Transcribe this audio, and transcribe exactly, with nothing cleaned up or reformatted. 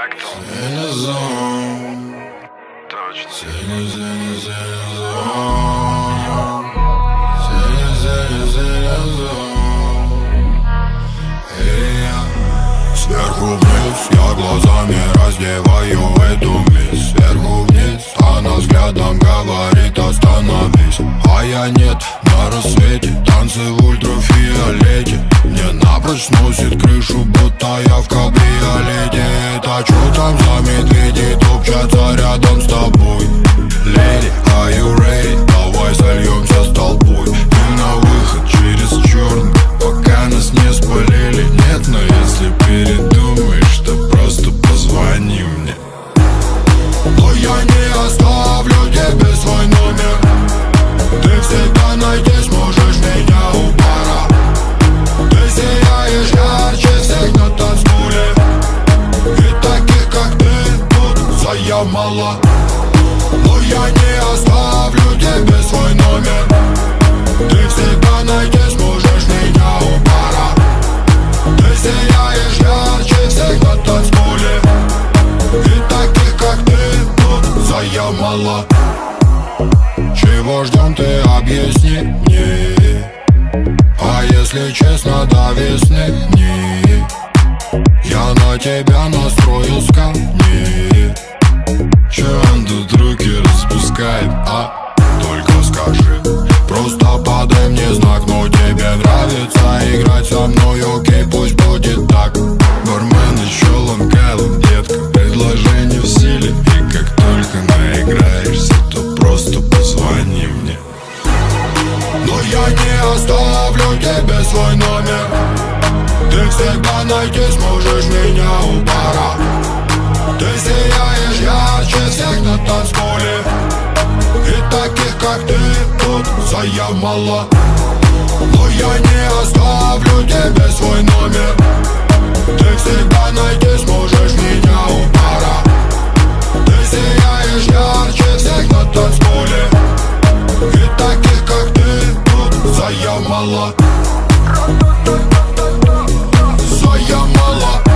Зон. Точно. Синий, синий, синий зон. Синий, синий, синий зон. И я сверху вниз, я глазами раздеваю эту мисс. Сверху вниз, она взглядом говорит остановись. А я нет, на рассвете танцы в ультрафиолете. Мне напрочь сносит крышу, будто я в кабриолете. Это чё там за медведи топчатся рядом с тобой? Леди, are you ready? Давай сольемся с толпой. Ты на выход через черный, пока нас не спалили. Нет, но если передумаешь, то просто позвони мне. Но я не оставлю тебе свой номер. Ты всегда найти сможешь меня у бара. Ты сияешь ярче всех на танцполе. И таких, как ты, тут заям мало. Но я не оставлю тебе свой номер. Ты всегда найти сможешь меня у бара. Ты сияешь ярче всех на танцполе. И таких, как ты, тут заям мало. Чего ждем, ты объясни мне. А если честно, до весны не. Я на тебя настрою скамни. Че он тут руки распускает, а? Только скажи. Просто подай мне знак, но тебе нравится играть со мной, окей, пусть будет так. Бармен еще ломкайлом, детка, предложение в силе. И как только наиграешься, то просто позвони мне. Но я не оставлю тебе свой номер. Ты всегда найти сможешь меня у бара. Ты сияешь ярче всех на танцполе. И таких, как ты, тут заям мало. Но я не оставлю тебе свой номер. Ты всегда найти сможешь меня у бара. Ты сияешь ярче всех на танцполе. И таких, как ты, тут заям мало. Заям мало.